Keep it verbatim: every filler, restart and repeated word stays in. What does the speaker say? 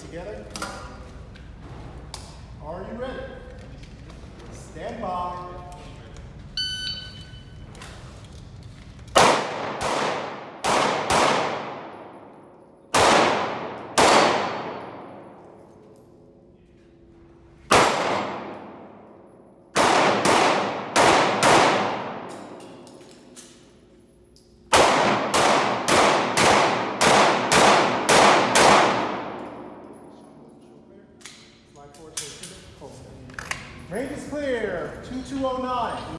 together. Are you ready? Stand by. Range is clear, two two oh nine.